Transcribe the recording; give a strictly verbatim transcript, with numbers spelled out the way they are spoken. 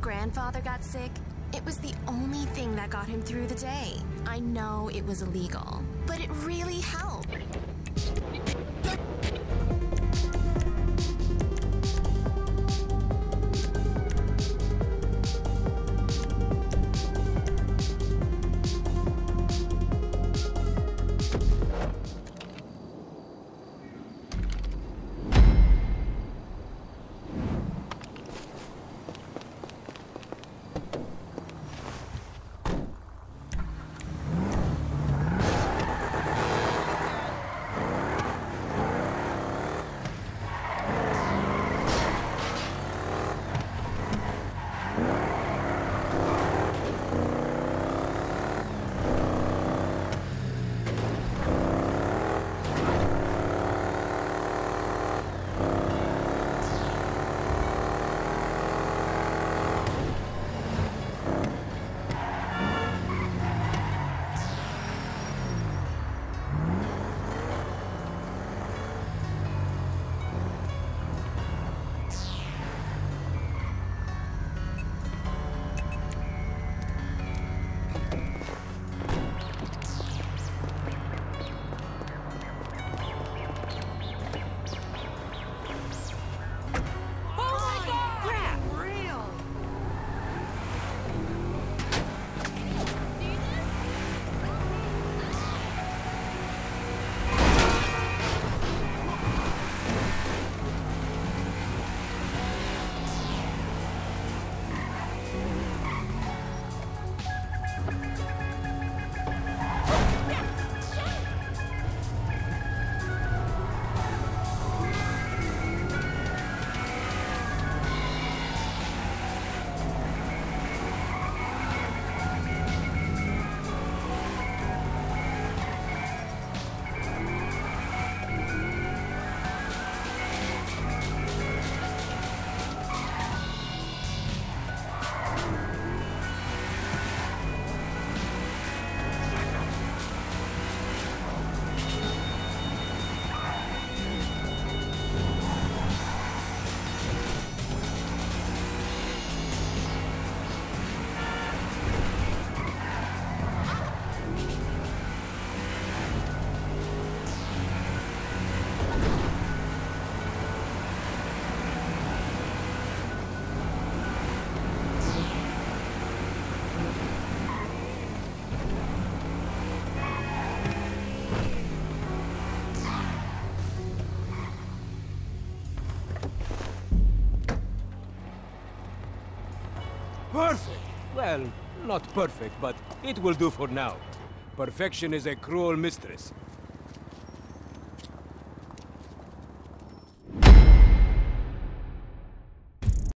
grandfather got sick, it was the only thing that got him through the day. I know it was illegal, but it really helped. Perfect! Well, not perfect, but it will do for now. Perfection is a cruel mistress.